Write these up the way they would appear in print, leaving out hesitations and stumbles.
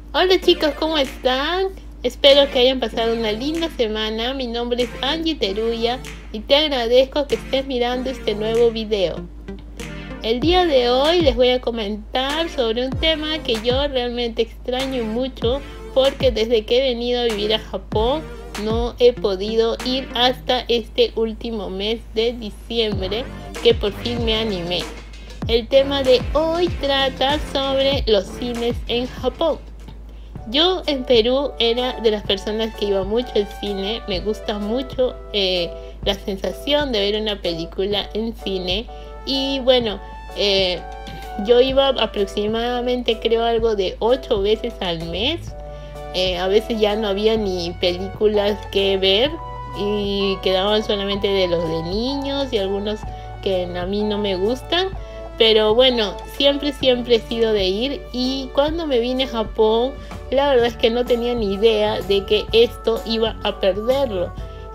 Hola chicos, ¿cómo están? Espero que hayan pasado una linda semana. Mi nombre es Angie Teruya y te agradezco que estés mirando este nuevo video. El día de hoy les voy a comentar sobre un tema que yo realmente extraño mucho porque desde que he venido a vivir a Japón no he podido ir hasta este último mes de diciembre que por fin me animé. El tema de hoy trata sobre los cines en Japón. Yo en Perú era de las personas que iba mucho al cine. Me gusta mucho la sensación de ver una película en cine. Y bueno, yo iba aproximadamente, creo, algo de 8 veces al mes. A veces ya no había ni películas que ver y quedaban solamente de los de niños y algunos que a mí no me gustan. Pero bueno, siempre he sido de ir, y cuando me vine a Japón, la verdad es que no tenía ni idea de que esto iba a perderlo.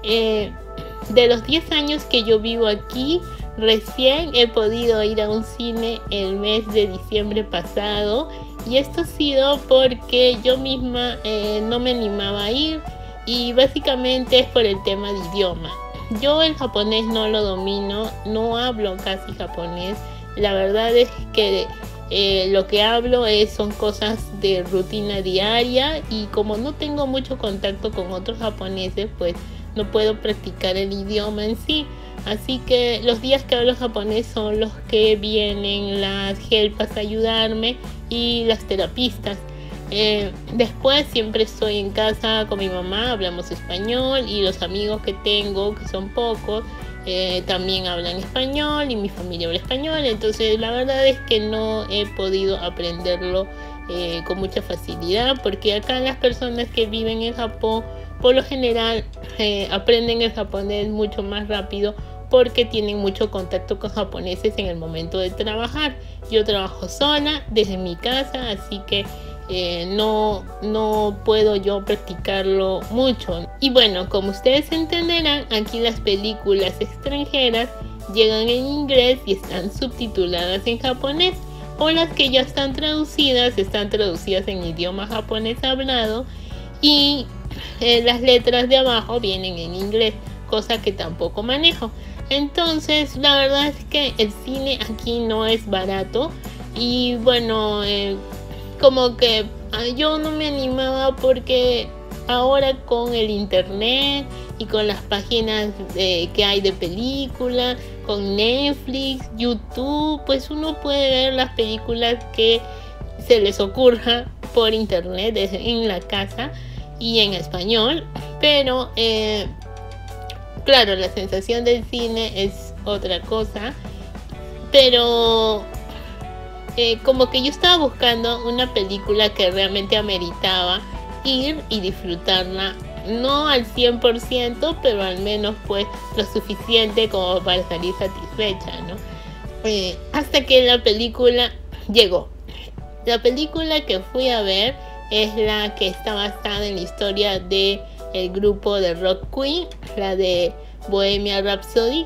De los 10 años que yo vivo aquí, recién he podido ir a un cine el mes de diciembre pasado, y esto ha sido porque yo misma no me animaba a ir, y básicamente es por el tema de idioma. Yo el japonés no lo domino, no hablo casi japonés. La verdad es que lo que hablo son cosas de rutina diaria, y como no tengo mucho contacto con otros japoneses, pues no puedo practicar el idioma en sí. Así que los días que hablo japonés son los que vienen las helpas a ayudarme y las terapistas. Después siempre estoy en casa con mi mamá, hablamos español, y los amigos que tengo, que son pocos, también hablan español, y mi familia habla español. Entonces la verdad es que no he podido aprenderlo con mucha facilidad, porque acá las personas que viven en Japón por lo general aprenden el japonés mucho más rápido porque tienen mucho contacto con japoneses en el momento de trabajar. Yo trabajo sola desde mi casa, así que no puedo yo practicarlo mucho. Y bueno, como ustedes entenderán, aquí las películas extranjeras llegan en inglés y están subtituladas en japonés, o las que ya están traducidas en idioma japonés hablado, y las letras de abajo vienen en inglés, cosa que tampoco manejo. Entonces la verdad es que el cine aquí no es barato, y bueno, como que yo no me animaba porque ahora con el internet y con las páginas que hay de películas, con Netflix, YouTube, pues uno puede ver las películas que se les ocurra por internet en la casa y en español. Pero claro, la sensación del cine es otra cosa. Pero como que yo estaba buscando una película que realmente ameritaba ir y disfrutarla, no al 100%, pero al menos pues lo suficiente como para salir satisfecha, ¿no? Hasta que la película llegó. La película que fui a ver es la que está basada en la historia de el grupo de rock Queen, la de Bohemian Rhapsody.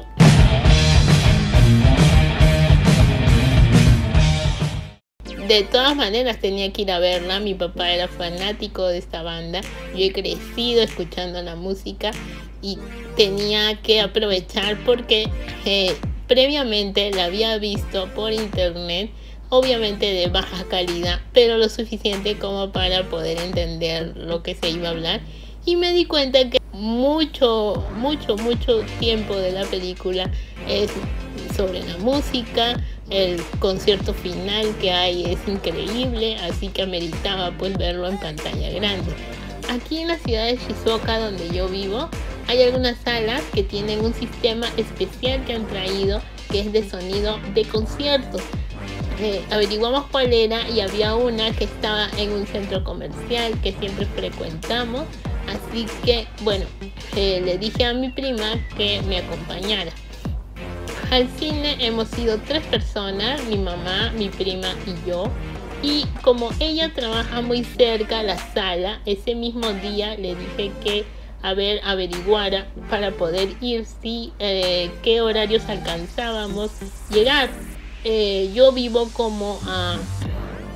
De todas maneras tenía que ir a verla. Mi papá era fanático de esta banda. Yo he crecido escuchando la música y tenía que aprovechar porque previamente la había visto por internet, obviamente de baja calidad, pero lo suficiente como para poder entender lo que se iba a hablar. Y me di cuenta que mucho tiempo de la película es sobre la música. El concierto final que hay es increíble, así que ameritaba pues verlo en pantalla grande. Aquí en la ciudad de Shizuoka, donde yo vivo, hay algunas salas que tienen un sistema especial que han traído, que es de sonido de conciertos. Averiguamos cuál era, y había una que estaba en un centro comercial que siempre frecuentamos. Así que bueno, le dije a mi prima que me acompañara. Al cine hemos ido 3 personas, mi mamá, mi prima y yo. Y como ella trabaja muy cerca a la sala, ese mismo día le dije que averiguara para poder ir, si qué horarios alcanzábamos llegar. Yo vivo como a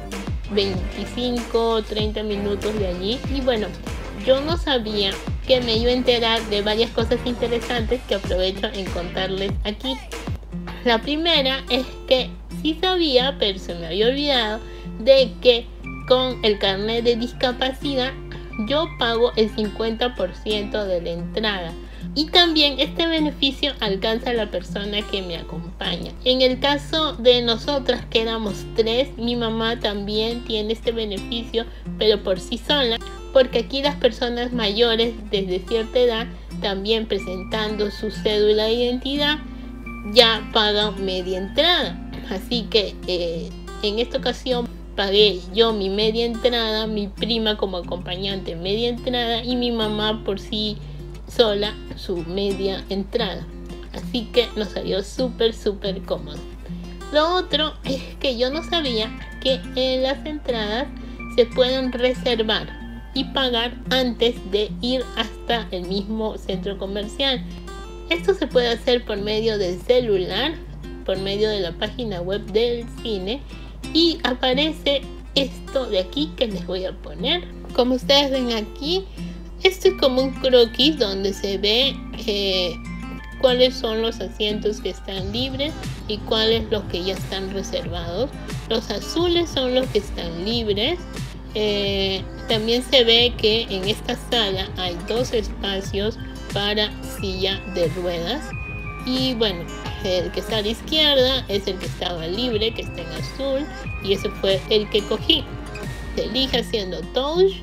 25 o 30 minutos de allí. Y bueno, yo no sabía que me iba a enterar de varias cosas interesantes que aprovecho en contarles aquí. La primera es que sí sabía, pero se me había olvidado, de que con el carnet de discapacidad yo pago el 50% de la entrada. Y también este beneficio alcanza a la persona que me acompaña. En el caso de nosotras, que éramos 3, mi mamá también tiene este beneficio, pero por sí sola, porque aquí las personas mayores desde cierta edad, también presentando su cédula de identidad, ya pagan media entrada. Así que en esta ocasión pagué yo mi media entrada, mi prima como acompañante media entrada y mi mamá por sí sola su media entrada. Así que nos salió súper cómodo. Lo otro es que yo no sabía que en las entradas se pueden reservar y pagar antes de ir hasta el mismo centro comercial. Esto se puede hacer por medio del celular, por medio de la página web del cine, y aparece esto de aquí que les voy a poner. Como ustedes ven aquí, esto es como un croquis donde se ve cuáles son los asientos que están libres y cuáles los que ya están reservados. Los azules son los que están libres. También se ve que en esta sala hay 2 espacios para silla de ruedas. Y bueno, el que está a la izquierda es el que estaba libre, que está en azul, y ese fue el que cogí. Se elige haciendo touch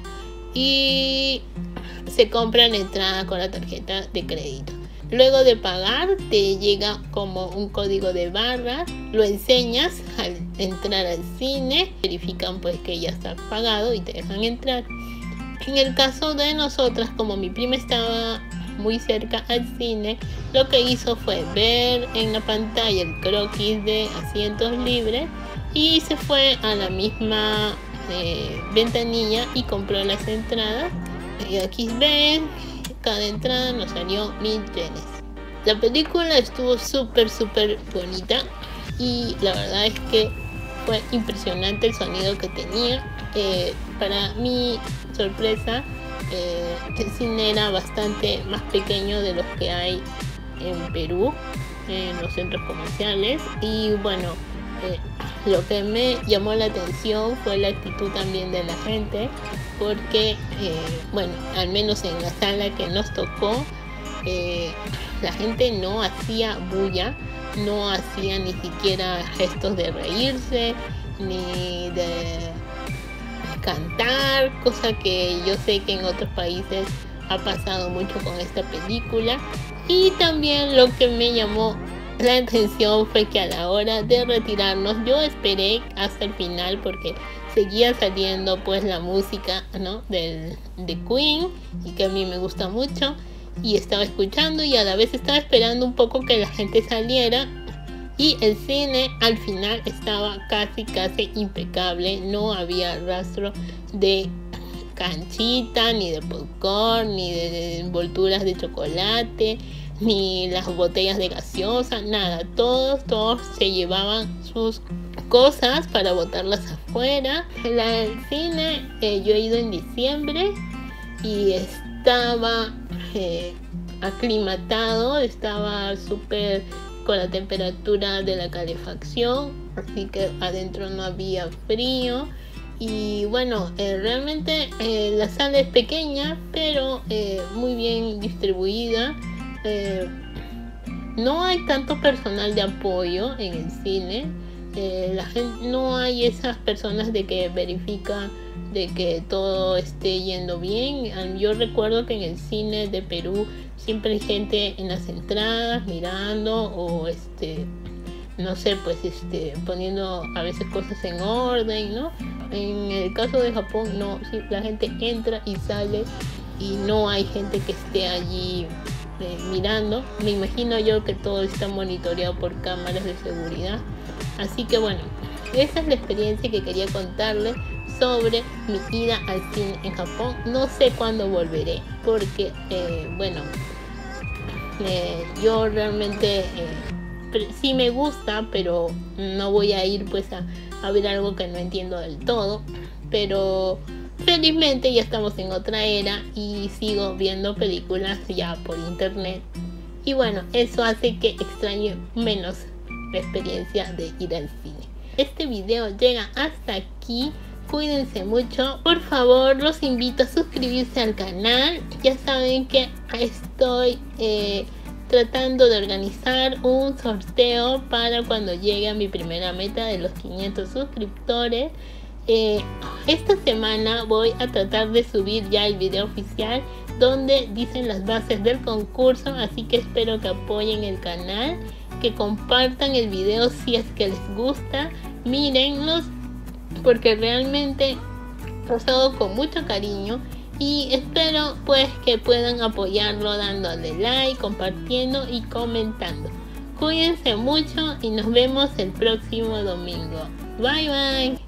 y se compra la entrada con la tarjeta de crédito. Luego de pagar te llega como un código de barra, lo enseñas al entrar al cine, verifican pues que ya está pagado y te dejan entrar. En el caso de nosotras, como mi prima estaba muy cerca al cine, lo que hizo fue ver en la pantalla el croquis de asientos libres y se fue a la misma ventanilla y compró las entradas. Y aquí ven, cada entrada nos salió 1000 yenes. La película estuvo súper bonita y la verdad es que fue impresionante el sonido que tenía. Para mi sorpresa, el cine era bastante más pequeño de los que hay en Perú, en los centros comerciales. Y bueno, lo que me llamó la atención fue la actitud también de la gente, porque bueno, al menos en la sala que nos tocó, la gente no hacía bulla, no hacía ni siquiera gestos de reírse ni de cantar, cosa que yo sé que en otros países ha pasado mucho con esta película. Y también lo que me llamó la atención fue que a la hora de retirarnos yo esperé hasta el final, porque seguía saliendo pues la música, ¿no?, de Queen, y que a mí me gusta mucho, y estaba escuchando y a la vez estaba esperando un poco que la gente saliera. Y el cine al final estaba casi impecable, no había rastro de canchita, ni de popcorn, ni de envolturas de chocolate, ni las botellas de gaseosa, nada. Todos se llevaban sus cosas para botarlas afuera. El cine yo he ido en diciembre y estaba aclimatado, estaba súper con la temperatura de la calefacción, así que adentro no había frío. Y bueno, realmente la sala es pequeña, pero muy bien distribuida. No hay tanto personal de apoyo en el cine. La gente, no hay esas personas de que verifican de que todo esté yendo bien. Yo recuerdo que en el cine de Perú siempre hay gente en las entradas mirando o no sé, pues poniendo a veces cosas en orden, ¿no? En el caso de Japón no, sí, la gente entra y sale y no hay gente que esté allí mirando. Me imagino yo que todo está monitoreado por cámaras de seguridad. Así que bueno, esa es la experiencia que quería contarles sobre mi ida al cine en Japón. No sé cuándo volveré, porque bueno, yo realmente sí me gusta, pero no voy a ir pues a ver algo que no entiendo del todo. Pero felizmente ya estamos en otra era y sigo viendo películas ya por internet. Y bueno, eso hace que extrañe menos la experiencia de ir al cine. Este video llega hasta aquí. Cuídense mucho. Por favor, los invito a suscribirse al canal. Ya saben que estoy tratando de organizar un sorteo para cuando llegue a mi primera meta de los 500 suscriptores. Esta semana voy a tratar de subir ya el video oficial donde dicen las bases del concurso, así que espero que apoyen el canal, que compartan el video si es que les gusta, mírenlos porque realmente los hago con mucho cariño y espero pues que puedan apoyarlo dándole like, compartiendo y comentando. Cuídense mucho y nos vemos el próximo domingo. Bye bye.